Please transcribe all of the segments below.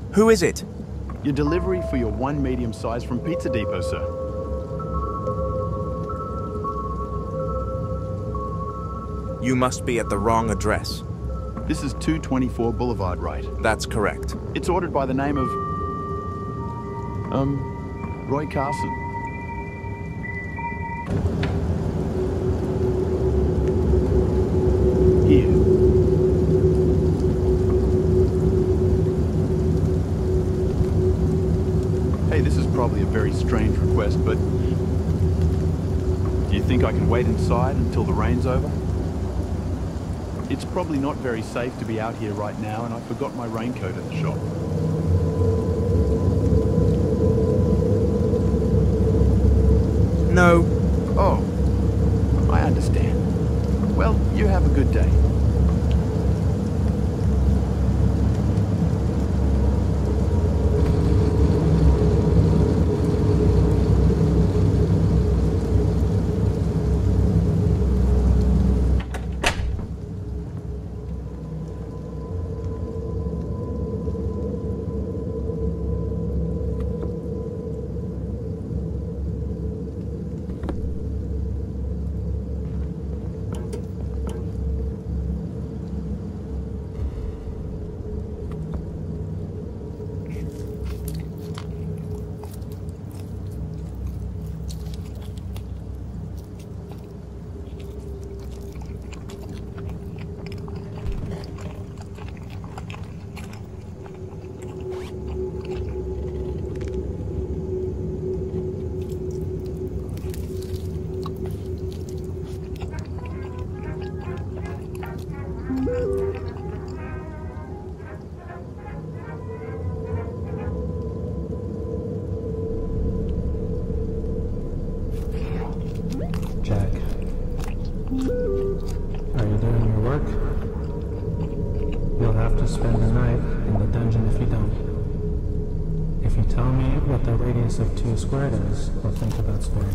Who is it? Your delivery for your one medium size from Pizza Depot, sir. You must be at the wrong address. This is 224 Boulevard, right? That's correct. It's ordered by the name of... Roy Carson. Here. Hey, this is probably a very strange request, but... do you think I can wait inside until the rain's over? It's probably not very safe to be out here right now, and I forgot my raincoat at the shop. No. Oh, I understand. Well, you have a good day. Jack, are you doing your work? You'll have to spend the night in the dungeon if you don't. If you tell me what the radius of 2 squared is, I'll think about sparing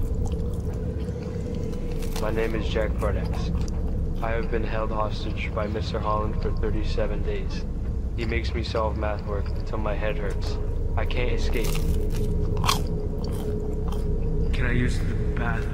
you. My name is Jack Barnex. I have been held hostage by Mr. Holland for 37 days. He makes me solve math work until my head hurts. I can't escape. Can I use the bathroom?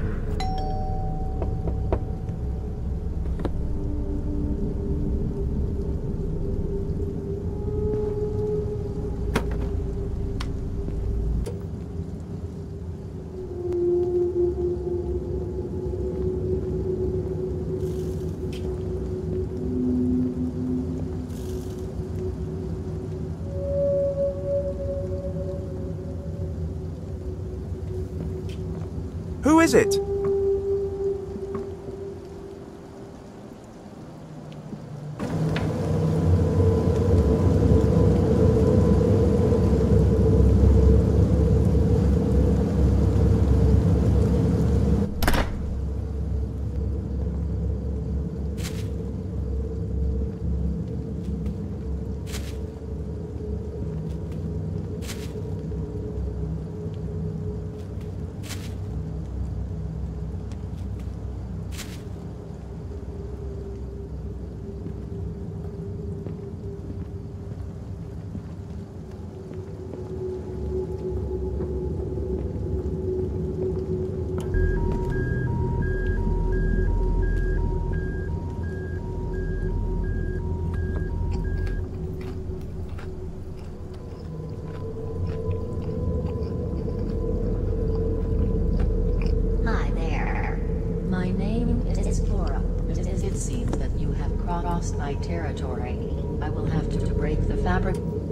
Who is it? It seems that you have crossed my territory. I will have to break the fabric.